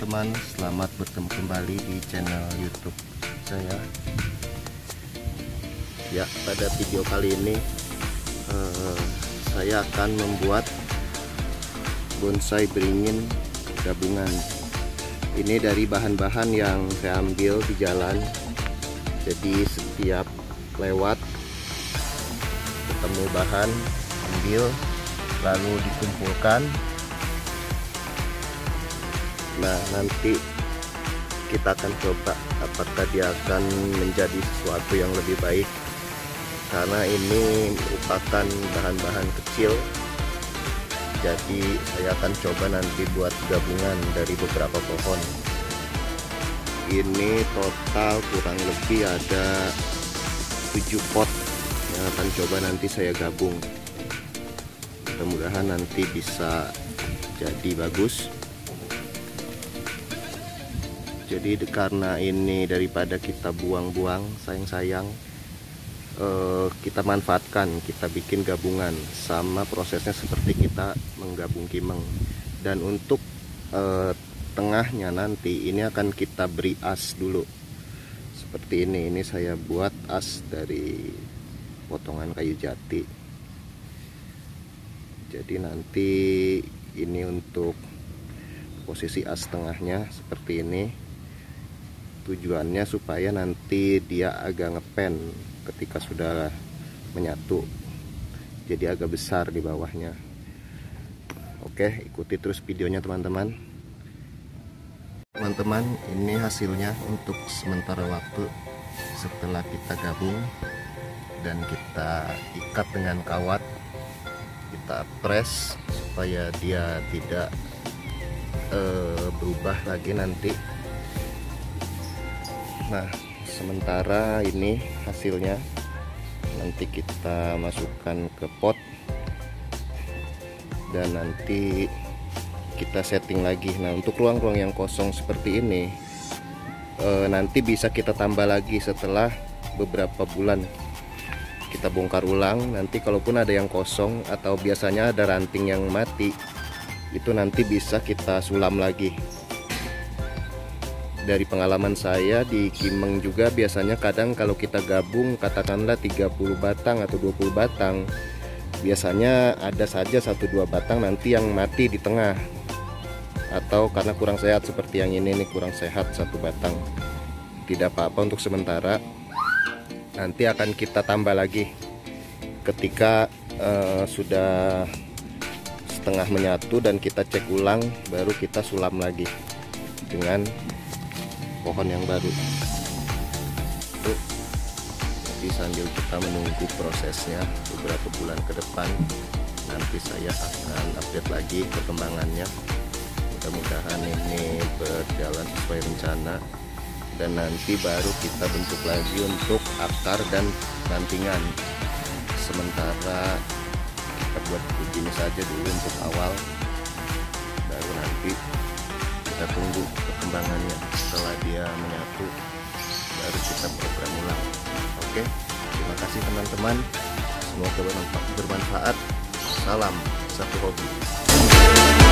teman-teman, selamat bertemu kembali di channel YouTube saya. Ya, pada video kali ini saya akan membuat bonsai beringin gabungan. Ini dari bahan-bahan yang saya ambil di jalan. Jadi setiap lewat ketemu bahan, ambil lalu dikumpulkan. Nah, nanti kita akan coba apakah dia akan menjadi sesuatu yang lebih baik, karena ini merupakan bahan-bahan kecil. Jadi saya akan coba nanti buat gabungan dari beberapa pohon. Ini total kurang lebih ada 7 pot yang akan coba nanti saya gabung. Mudah-mudahan nanti bisa jadi bagus. Jadi karena ini daripada kita buang-buang, sayang-sayang, kita manfaatkan, kita bikin gabungan. Sama prosesnya seperti kita menggabung kimeng. Dan untuk tengahnya nanti ini akan kita beri as dulu. Seperti ini saya buat as dari potongan kayu jati. Jadi nanti ini untuk posisi as tengahnya seperti ini. Tujuannya supaya nanti dia agak ngepen ketika sudah menyatu, jadi agak besar di bawahnya. Oke, ikuti terus videonya teman-teman. Teman-teman, ini hasilnya untuk sementara waktu setelah kita gabung dan kita ikat dengan kawat. Kita press supaya dia tidak berubah lagi nanti. Nah, sementara ini hasilnya, nanti kita masukkan ke pot dan nanti kita setting lagi. Nah, untuk ruang-ruang yang kosong seperti ini nanti bisa kita tambah lagi setelah beberapa bulan. Kita bongkar ulang, nanti kalaupun ada yang kosong atau biasanya ada ranting yang mati, itu nanti bisa kita sulam lagi. Dari pengalaman saya di kimeng juga, biasanya kadang kalau kita gabung katakanlah 30 batang atau 20 batang, biasanya ada saja 1-2 batang nanti yang mati di tengah, atau karena kurang sehat seperti yang ini nih, kurang sehat 1 batang. Tidak apa-apa untuk sementara, nanti akan kita tambah lagi ketika sudah setengah menyatu dan kita cek ulang, baru kita sulam lagi dengan pohon yang baru. Jadi sambil kita menunggu prosesnya beberapa bulan ke depan, nanti saya akan update lagi perkembangannya. Mudah-mudahan ini berjalan sesuai rencana, dan nanti baru kita bentuk lagi untuk akar dan rantingan. Sementara kita buat begini saja dulu untuk awal, baru nanti kita tunggu perkembangannya. Setelah dia menyatu, baru kita program ulang. Oke, terima kasih teman-teman, semoga bermanfaat. Salam satu hobi.